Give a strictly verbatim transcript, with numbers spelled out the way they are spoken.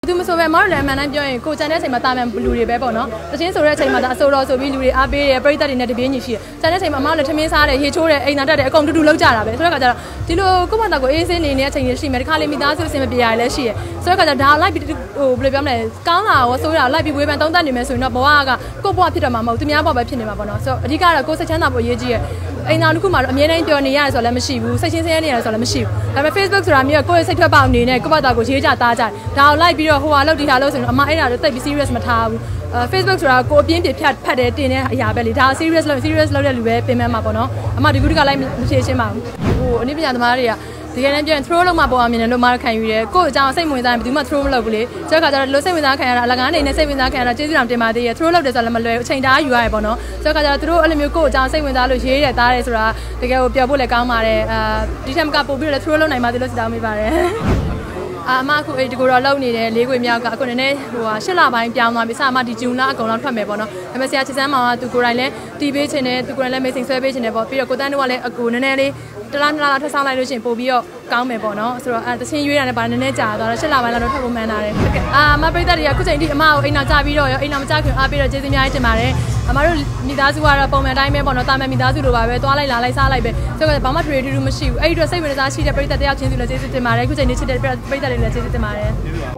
သူမဆိုပဲမော်လည်းအမှန်တမ်းပြောရင်ကိုကျန်တဲ့အချိန်မှာတာမန်လူတွေပဲပေါ့နော်တချင်းဆိုတဲ့အချိန်မှာဒါအစိုးရဆိုပြီးလူတွေအားပေးတယ်ပရိသတ်တွေနဲ့တပြေးညီရှိတယ်ကျန်တဲ့အချိန်မှာအမောင်လည်းထမင်းစားတယ်ရေချိုးတယ်အိမ်သာတက်တယ်အကုန်တူတူလောက်ကြတာပဲဆိုတော့ကကြတော့ဒီလိုကိုမတာကိုအေးစင်းနေနေတဲ့အချိန်တွေရှိမယ်ဒီခါလေးမိသားစုအဆင်မပြေရလည်းရှိတယ်ဆိုတော့ကကြတော့ဒါလိုက်ပြီးဟိုဘယ်လိုပြောမလဲကောင်းလာရောဆိုရလိုက်ပြီးဝေးပန်သုံးသပ်နေမယ်ဆိုရင်တော့ဘဝကကိုဘဝဖြစ်တော့မှာမဟုတ်သူများဘဝပဲဖြစ်နေမှာပေါ့နော်ဆိုတော့အဓိကတော့ကိုယ်စိတ်ချမ်းသာဖို့အရေးကြီးရဲ့အိမ်သာတစ်ခုမှာတော့အမြဲတမ်းပြောနေရတယ်ဆိုတော့လည်းမရှိဘူးစိတ်ချင်းစင်းရဲနေရတယ်ဆိုတော့လည်းမရှိဘူးဒါပေမဲ့ Facebook ဆိုတာမျိုးကိုယ့်ရဲ့စိတ်ထွက်ပေါက်အနေနဲ့ကိုယ့်ဘာသာကိုရေးကြသားကြတယ်ဒါကိုလိုက်ပြီးတော့ဟိုဟာလောက်ဒီဟာလောက်ဆိုရင်အမအဲ့ဒါတော့တိတ်ပြီး serious မထားဘူးအဲ Facebook ဆိုတာကိုအပြင်းပြဖြတ်ဖတ်တယ်တင်တဲ့အရာပဲလေဒါ serious လောက် serious လောက်တဲ့လူပဲပြင်မဲ့မှာပေါ့နော်အမဒီခုတကလိုက်မဖြေရှင်းပါဘူးဟိုအနည်းပညာသမားတွေကဒီကနေ့ပြန် throw လောက်မှပေါ်အောင်မြင်တယ်လို့မခံယူရဲကို့အကြောင်းစိတ်ဝင်စားရင်ဘယ်သူမှ throw မလုပ်ဘူးလေဆိုတော့ကကြတော့လို့စိတ်ဝင်စားခံရတာအလကားအနေနဲ့စိတ်ဝင်စားခံရတာကျေးဇူးတော်တင်ပါသေးရဲ့ throw လုပ်တယ်ဆိုတော့လည်းမလွယ်ဘူးအချိန်တားယူရတယ်ပေါ့နော်ဆိုတော့ကကြတော့သူတို့အဲ့လိုမျိုးကို့အကြောင်းစိတ်ဝင်စားလို့ရေးတယ်သားတယ်ဆိုတာတကယ်ကိုပြောဖို့လည်းကောင်းပါတယ်အာဒီထက်မကပို့ပြီးတော့ throw လုပ်နိုင်ပါသေးလို့စတောင်းမိပါတယ်အမအခုအဲ့ဒီကိုတော့လုံနေတယ်လေးခွေမြောက်ကအခုနည်းနည်းဟိုဟာရှစ်လပိုင်းပြောင်းသွားပြီစအမဒီဂျူလာအကုန်လုံးထွက်မယ်ပေါ့နော်ဒါပေမဲ့ဆရာချစ်စမ်းမောင်ကသူကိုယ်တိုင်လည်းတီးပေးခြင်းနဲ့သူကိုယ်တိုင်လည်းမေးစိန်ဆွဲပေးခြင်းနဲ့ပေါ့ပြီးတော့ကိုတန်းတို့ကလည်းအကူနည်းနည်းလေးတလားတလားထပ်ဆောင်လိုက်လို့ရှိရင်ပို့ပြီးတော့ကောင်းမယ်ပေါ့နော်ဆိုတော့အဲတချင်းရွေးရတယ်ဗာနည်းနည်းကြာသွားတော့ရှစ်လပိုင်းလောက်တော့ထွက်ဖို့မှန်းထားတယ်ဟုတ်ကဲ့အာအမပရိသတ်တွေကခုချိန်ထိအမကိုအိမ်နောက်ကြပြီးတော့ရောအိမ်နောက်မကြခင်အားပေးတော့ကျေးဇူးအများကြီးတင်ပါတယ်အမတို့မိသားစုကတော့ပုံမှန်တိုင်းပဲပေါ့နော်တာမန်မိသားစုလိုပါပဲသွားလိုက်လာလိုက်စားလိုက်ပဲဆိုတော့ဘာမှထွေထွေထူးထူးမရှိဘူးအဲ့ဒီတော့စိတ်ဝင်စားရှိတဲ့ပရိသတ်တယောက်ချင်းစီလည်းကျေးဇူးတင်ပါတယ်ခုချိန်နေချစ်တဲ့ပရိသတ်တွေလည်းကျေးဇူးတင်ပါတယ်